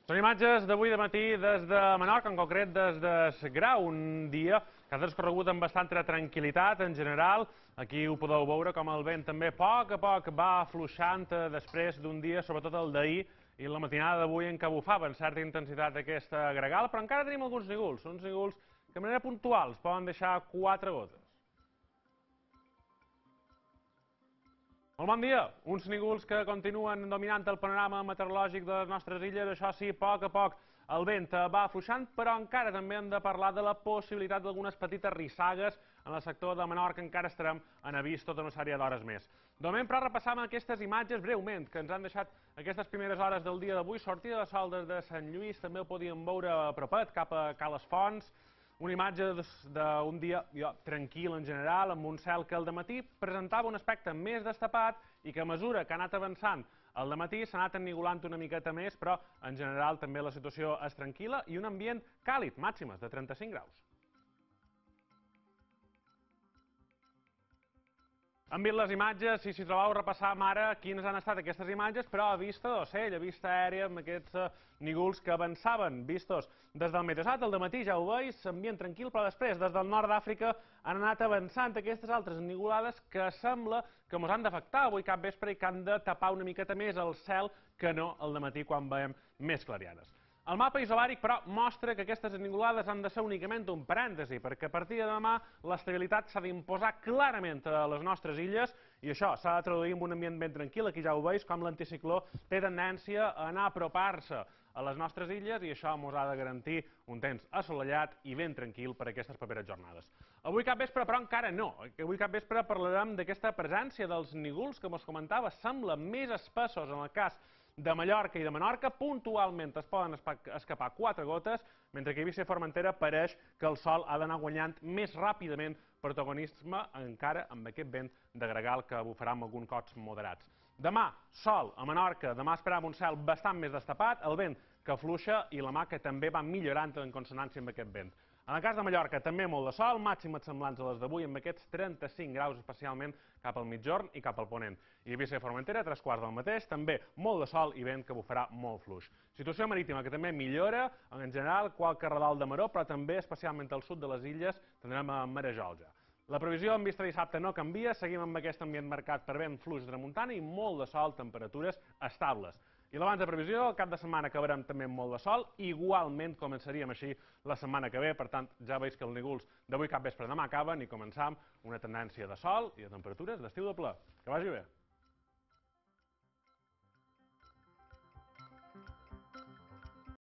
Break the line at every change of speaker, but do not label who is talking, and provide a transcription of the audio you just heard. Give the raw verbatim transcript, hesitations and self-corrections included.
Són imatges d'avui de matí des de Menorca, en concret des de Grau, un dia que ha transcorregut amb bastanta tranquil·litat en general. Aquí ho podeu veure com el vent també a poc a poc va afluixant després d'un dia, sobretot el d'ahir i la matinada d'avui en què bufava amb certa intensitat aquesta gregal, però encara tenim alguns nígols, uns nígols que de manera puntual es poden deixar quatre gotes. Molt bon dia. Uns nígols que continuen dominant el panorama meteorològic de les nostres illes. Això sí, a poc a poc el vent va afluixant, però encara també hem de parlar de la possibilitat d'algunes petites rissagues en el sector de Menorca. Encara estarem en avís tota una sèrie d'hores més. De moment, però, repassam aquestes imatges breument que ens han deixat aquestes primeres hores del dia d'avui. Sortida de sol des de Sant Lluís, també ho podíem veure a propet, cap a Cales Fonts. Una imatge d'un dia jo, tranquil en general, amb un cel que al dematí presentava un aspecte més destapat i que a mesura que ha anat avançant al dematí s'ha anat ennigolant una miqueta més, però en general també la situació és tranquil·la i un ambient càlid, màximes de trenta-cinc graus. Hem vist les imatges, si s'hi trobeu, repassam ara quines han estat aquestes imatges, però a vista d'ocell, a vista aèria, amb aquests nígols que avançaven, vistos des del meteosat, al dematí, ja ho veus, ambient tranquil, però després, des del nord d'Àfrica, han anat avançant aquestes altres nigolades que sembla que ens han d'afectar avui cap vespre i que han de tapar una miqueta més el cel que no al dematí quan veiem més clarianes. El mapa isobàric, però, mostra que aquestes nigolades han de ser únicament un parèntesi, perquè a partir de demà l'estabilitat s'ha d'imposar clarament a les nostres illes i això s'ha de traduir en un ambient ben tranquil. Aquí ja ho veus, com l'anticicló té tendència a anar a apropar-se a les nostres illes i això ens ha de garantir un temps assolellat i ben tranquil per a aquestes properes jornades. Avui cap vespre, però, encara no. Avui cap vespre parlarem d'aquesta presència dels nígols que ens comentava, sembla més espessos en el cas de Mallorca i de Menorca. Puntualment es poden escapar quatre gotes, mentre que a Eivissa i Formentera pareix que el sol ha d'anar guanyant més ràpidament protagonisme encara amb aquest vent de gregal que bufarà amb alguns cops moderats. Demà, sol a Menorca, demà esperam un cel bastant més destapat, el vent que afluixa i la mà que també va millorant en consonància amb aquest vent. En el cas de Mallorca també molt de sol, màximes semblants a les d'avui amb aquests trenta-cinc graus especialment cap al mitjorn i cap al ponent. I Eivissa i Formentera, tres quarts del mateix, també molt de sol i vent que bufarà molt fluix. Situació marítima que també millora, en general, qualque redol de maró, però també especialment al sud de les illes tindrem a marejol ja. La previsió en vista de dissabte no canvia, seguim amb aquest ambient marcat per vent fluix de tramuntana i molt de sol, temperatures estables. I l'abans de previsió, el cap de setmana acabarem també amb molt de sol, igualment començaríem així la setmana que ve, per tant, ja veus que els nígols d'avui cap vespre demà acaben i començam una tendència de sol i de temperatures d'estiu de ple. Que vagi bé!